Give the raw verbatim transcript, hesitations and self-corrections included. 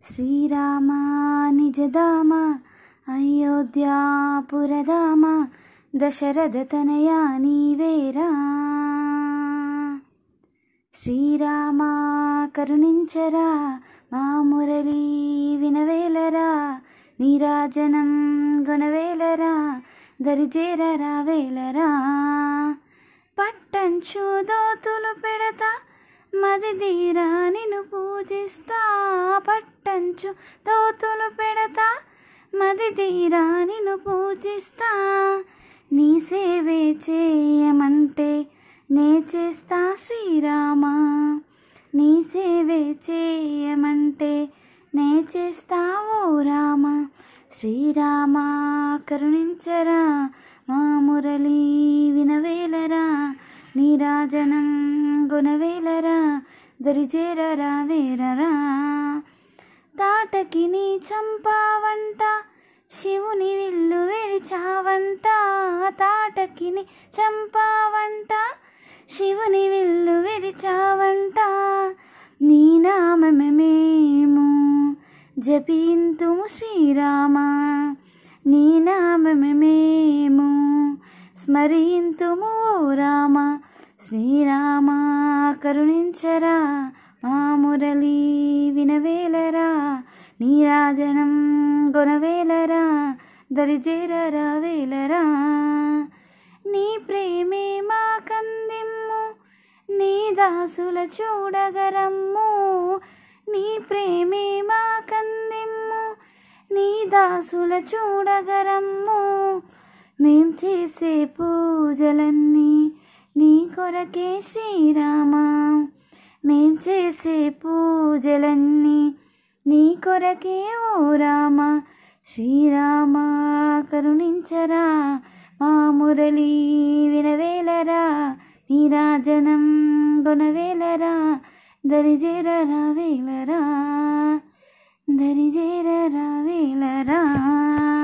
శ్రీరామ నిజధామ అయోధ్యాపురధామ దశరథ తనయా నీవేరా. శ్రీరామ కరుణించరా మా మురళీ వినవేలరా, నీరాజనం గుణవేలరా దరిజేరరా వేలరా. పట్టంచు దోతులు పెడతా మది తీరా నిన్ను పూజిస్తా, పట్టంచు దోతులు పెడతా మది తీరా నిన్ను పూజిస్తా. నీ సేవే చేయమంటే నే చేస్తా శ్రీరామ, నీ సేవే చేయమంటే నే చేస్తా ఓ రామ. శ్రీరామ కరుణించరా మా మురళీ వినవేలరా, నీరాజనం గుణవేలరా దరిజేరరా వేరరా. తాటకి నీ చంపావంట శివుని విల్లు విరిచావంట, తాటకి నీ చంపావంట శివుని విల్లు విరిచావంట. నీ నామమే మేము జపింతుము శ్రీరామ, నీ నామమే మేము స్మరింతుము ఓ రామ. శ్రీరామ కరుణించరా మా మురళీ వినవేలరా, నీరాజనం గుణవేలరా దరిజేరరా వేలరా. నీ ప్రేమే మా కందిమ్ము నీ దాసుల చూడగరమ్ము, నీ ప్రేమే మా కందిమ్ము నీ దాసుల చూడగరమ్ము. మేం చేసే పూజలన్నీ నీ కొరకే శ్రీరామ, మేం చేసే పూజలన్నీ నీ కొరకే ఓ రామ. శ్రీరామ కరుణించరా మా మురళీ వినవేలరా, నీరాజనం గుణవేలరా దరిజేరరా వేలరా, దరిజేరరా వేలరా.